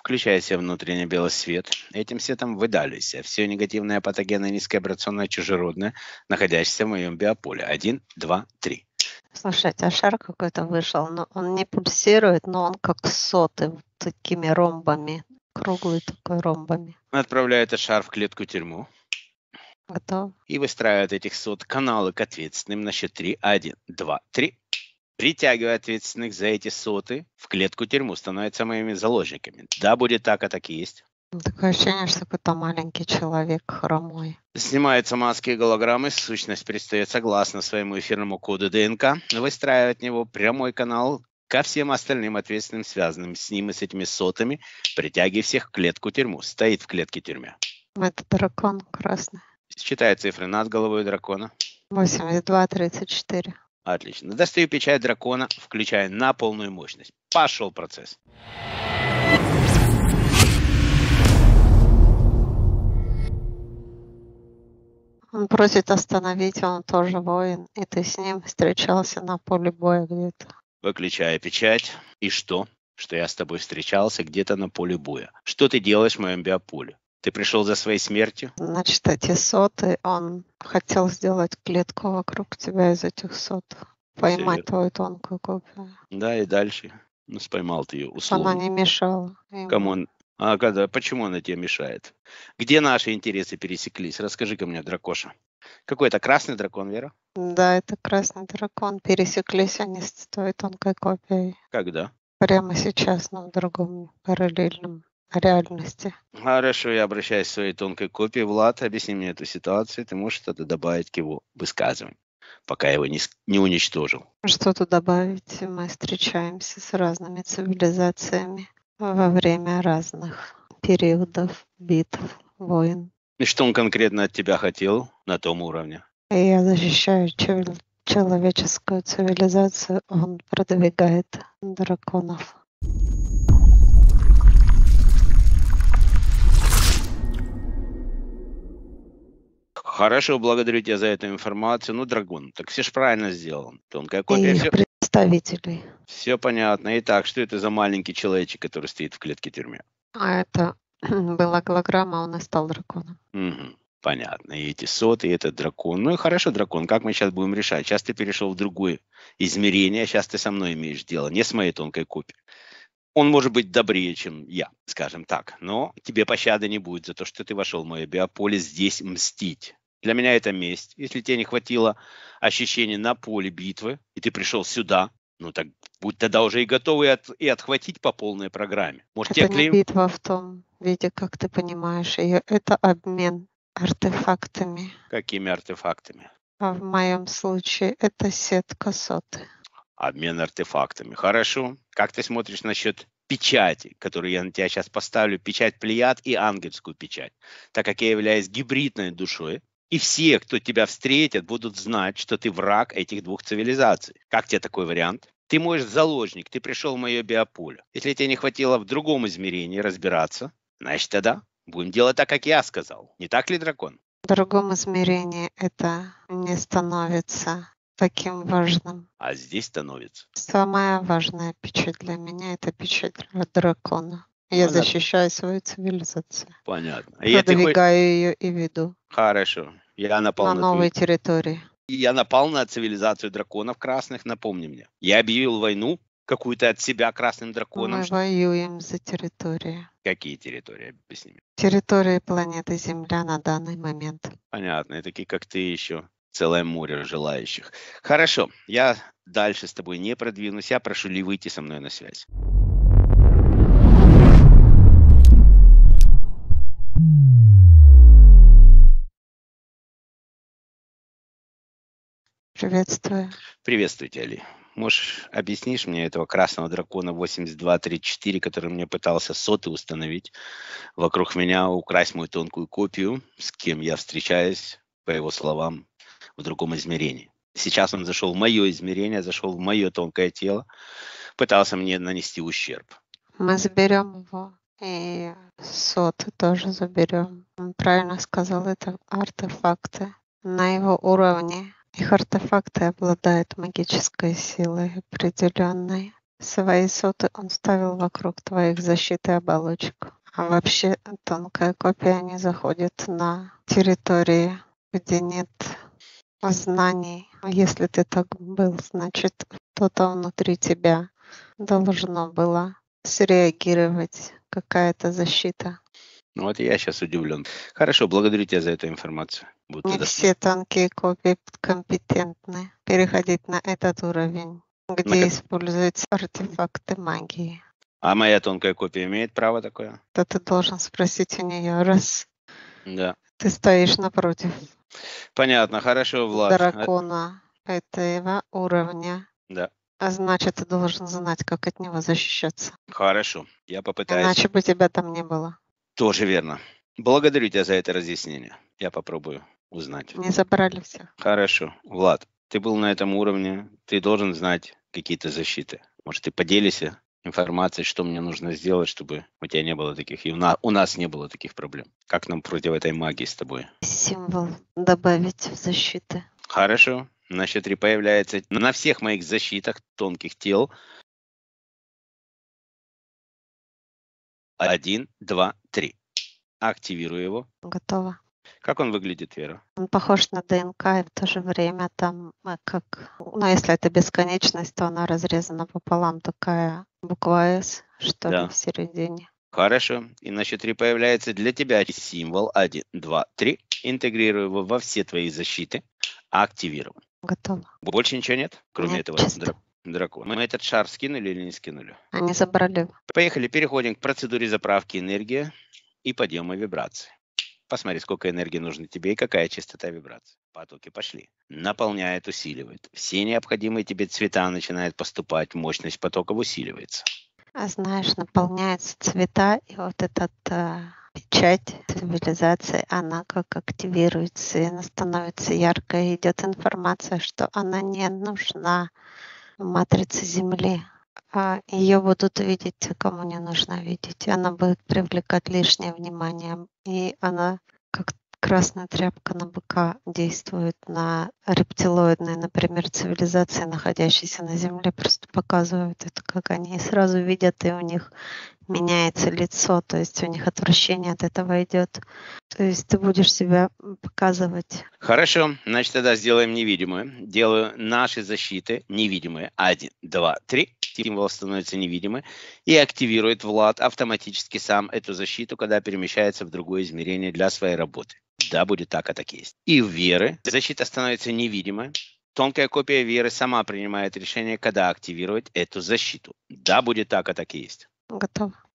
включая в себя внутренний белый свет. Этим светом выдавливайся все негативное, патогенное, низковибрационное, чужеродное, находящееся в моем биополе. 1, 2, 3. Слушайте, а шар какой-то вышел, но он не пульсирует, но он как соты, вот такими ромбами, круглый такой ромбами. Отправляю этот шар в клетку-тюрьму Готов? и выстраиваю от этих сот каналы к ответственным на счет 3. 1, 2, 3. Притягиваю ответственных за эти соты в клетку-тюрьму, становятся моими заложниками. Да, будет так, а так и есть. Такое ощущение, что какой-то маленький человек хромой. Снимаются маски и голограммы, сущность перестает согласно своему эфирному коду ДНК, выстраивая от него прямой канал ко всем остальным ответственным, связанным с ним и с этими сотами, притягивая всех в клетку-тюрьму. Стоит в клетке-тюрьме. Это дракон красный. Считай цифры над головой дракона. 82, 34. Отлично. Достаю печать дракона, включая на полную мощность. Пошел процесс. Он просит остановить, он тоже воин, и ты с ним встречался на поле боя где-то. Выключаю печать. И что? Что я с тобой встречался где-то на поле боя. Что ты делаешь в моем биополе? Ты пришел за своей смертью? Значит, эти соты, он хотел сделать клетку вокруг тебя из этих сот. Поймать твою тонкую копию. Да, и дальше. Ну, поймал ты ее условно. Она не мешала. Кому он? Почему она тебе мешает? Где наши интересы пересеклись? Расскажи-ка мне, дракоша. Какой это красный дракон, Вера? Да, это красный дракон. Пересеклись они с твоей тонкой копией. Когда? Прямо сейчас, но в другом параллельном реальности. Хорошо, я обращаюсь к своей тонкой копии. Влад, объясни мне эту ситуацию. Ты можешь что-то добавить к его высказыванию, пока я его не уничтожил? Что тут добавить? Мы встречаемся с разными цивилизациями во время разных периодов битв, войн. И что он конкретно от тебя хотел на том уровне? И я защищаю человеческую цивилизацию, он продвигает драконов. Хорошо, благодарю тебя за эту информацию. Ну, дракон, так все ж правильно сделал. Тонкая копия. И их представителей. Все понятно. Итак, что это за маленький человечек, который стоит в клетке-тюрьме? А это была голограмма, он и стал драконом. Угу. Понятно. И эти соты, и этот дракон. Ну и хорошо, дракон, как мы сейчас будем решать? Сейчас ты перешел в другое измерение, а сейчас ты со мной имеешь дело, не с моей тонкой копией. Он может быть добрее, чем я, скажем так, но тебе пощады не будет за то, что ты вошел в мое биополе здесь мстить. Для меня это месть. Если тебе не хватило ощущений на поле битвы, и ты пришел сюда, ну так будь тогда уже и готовый и отхватить по полной программе. Может, это не битва в том виде, как ты понимаешь ее. Это обмен артефактами. Какими артефактами? А в моем случае это сетка соты. Обмен артефактами. Хорошо. Как ты смотришь насчет печати, которую я на тебя сейчас поставлю? Печать Плеяд и ангельскую печать. Так как я являюсь гибридной душой, и все, кто тебя встретят, будут знать, что ты враг этих двух цивилизаций. Как тебе такой вариант? Ты мой заложник, ты пришел в мое биополе. Если тебе не хватило в другом измерении разбираться, значит тогда будем делать так, как я сказал. Не так ли, дракон? В другом измерении это не становится таким важным. А здесь становится. Самая важная печать для меня — это печать дракона. Я защищаю свою цивилизацию. Понятно. Продвигаю ее и веду. Хорошо. Я напал на новой территории. Я напал на цивилизацию драконов красных, напомни мне. Я объявил войну какую-то от себя красным драконом. Мы воюем за территории. Какие территории? Объясни мне. Территории планеты Земля на данный момент. Понятно. И такие, как ты, еще целое море желающих. Хорошо. Я дальше с тобой не продвинусь. Я прошу Ли выйти со мной на связь. Приветствую. Приветствую тебя, Ли. Можешь объяснишь мне этого красного дракона 8234, который мне пытался соты установить вокруг меня, украсть мою тонкую копию, с кем я встречаюсь, по его словам, в другом измерении. Сейчас он зашел в мое измерение, зашел в мое тонкое тело, пытался мне нанести ущерб. Мы заберем его, и соты тоже заберем. Он правильно сказал, это артефакты на его уровне. Их артефакты обладают магической силой определенной. Свои соты он ставил вокруг твоих защит и оболочек. А вообще тонкая копия не заходит на территории, где нет знаний. Если ты так был, значит, кто-то внутри тебя должно было среагировать, какая-то защита. Ну вот я сейчас удивлен. Хорошо, благодарю тебя за эту информацию. Буду Не тогда все тонкие копии компетентны переходить на этот уровень, где используются артефакты магии. А моя тонкая копия имеет право такое? То ты должен спросить у нее, раз Да. ты стоишь напротив Понятно, хорошо, Влад. дракона этого уровня, Да, а значит, ты должен знать, как от него защищаться. хорошо. Я попытаюсь. Иначе бы тебя там не было. Тоже верно. Благодарю тебя за это разъяснение. Я попробую узнать. Не забрали всех. Хорошо. Влад, ты был на этом уровне, ты должен знать какие-то защиты. Может, ты поделишься информацией, что мне нужно сделать, чтобы у тебя не было таких, и у нас не было таких проблем. Как нам против этой магии с тобой? Символ добавить в защиты. Хорошо. На счет 3 появляется на всех моих защитах тонких тел. 1, 2, 3. Активирую его. Готово. Как он выглядит, Вера? Он похож на ДНК, и в то же время там как... Ну, если это бесконечность, то она разрезана пополам, такая буква «С», что ли, Да. в середине. Хорошо. И на счет 3 появляется для тебя символ 1, 2, 3. Интегрирую его во все твои защиты. Активирован. Готово. Больше ничего нет, кроме Нет, этого чисто. дракона. Мы этот шар скинули или не скинули? Они забрали. Поехали, переходим к процедуре заправки энергии и подъема вибрации. Посмотри, сколько энергии нужно тебе и какая частота вибраций. Потоки пошли. Наполняет, усиливает. Все необходимые тебе цвета начинают поступать, мощность потоков усиливается. А знаешь, наполняются цвета, и вот эта печать цивилизации, она как активируется, и она становится яркой, и идет информация, что она не нужна матрице Земли. Ее будут видеть те, кому не нужно видеть. И она будет привлекать лишнее внимание. И она, как красная тряпка на быка, действует на рептилоидные, например, цивилизации, находящиеся на Земле, просто показывают это, как они сразу видят, и у них меняется лицо, то есть у них отвращение от этого идет. То есть ты будешь себя показывать. Хорошо, значит, тогда сделаем невидимую. Делаю наши защиты невидимые. 1, 2, 3. Символ становится невидимым и активирует Влад автоматически сам эту защиту, когда перемещается в другое измерение для своей работы. Да, будет так, а так есть. И у Веры защита становится невидимой. Тонкая копия Веры сама принимает решение, когда активировать эту защиту. Да, будет так, а так и есть. Готово.